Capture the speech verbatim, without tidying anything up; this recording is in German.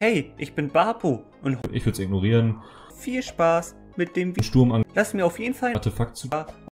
Hey, ich bin Bapu und Ich würde es ignorieren. viel Spaß mit dem Sturm an Lass mir auf jeden Fall Artefakt zu